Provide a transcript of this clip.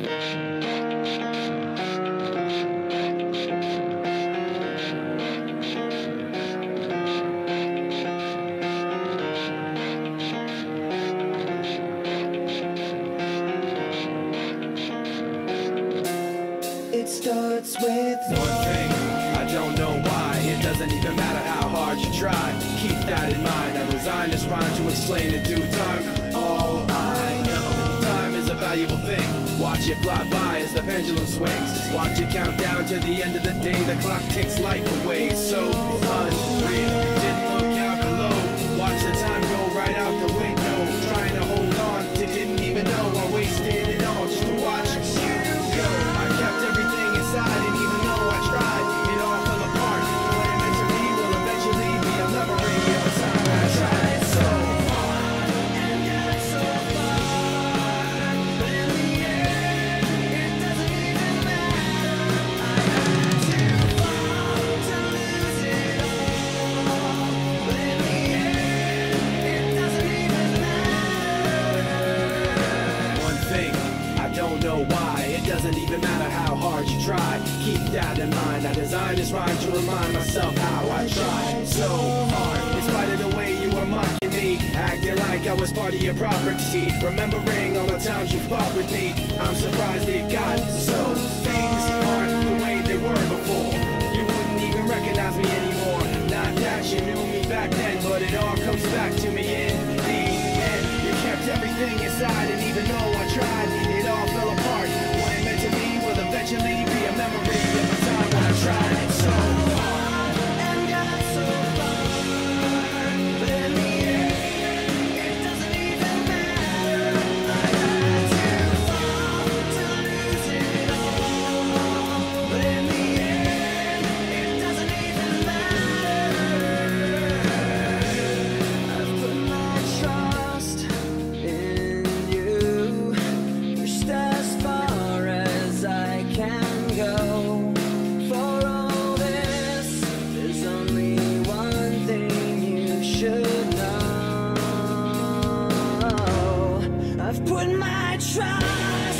It starts with one thing, I don't know why. It doesn't even matter how hard you try. Keep that in mind. I designed this rhyme to explain in due time. All I know, time is a valuable thing. Watch it fly by as the pendulum swings. Watch it count down to the end of the day. The clock takes life away. It's so unreal. Didn't look out below. Watch the time go right out the window. Trying to hold on to didn't even know I wasted it all just to watch you go. I kept everything inside, and even though I tried, it all fell apart. What it meant to me will eventually be a memory of a time I tried so hard and got so far, but in the end, it doesn't even matter. I had too far to lose it all, but in the end, it doesn't even matter. One thing, I don't know why. It doesn't even matter how hard you try. Keep that in mind. I designed this rhyme to remind myself how I tried so hard. In spite of the way you were mocking me, acting like I was part of your property, remembering all the times you fought with me. I'm surprised it got so. Things aren't the way they were before. You wouldn't even recognize me anymore. Not that you knew me back then, but it all comes back to me in the end. You kept everything inside, and even though I tried, it all fell apart. What it meant to me will eventually be a memory of a time when I tried so hard and got so far, but in the end, it doesn't even matter. I had too far to lose it all, but in the end, it doesn't even matter. I've put my trust in you, pushed as far as I can go. For all this, there's only one thing you should know. I've put my trust